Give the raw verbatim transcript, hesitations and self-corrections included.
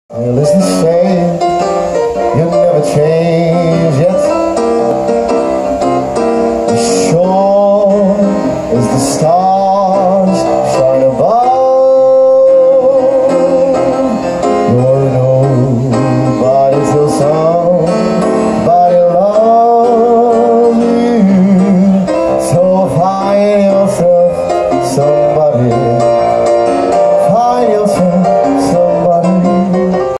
Well, it's the same, you never change yet.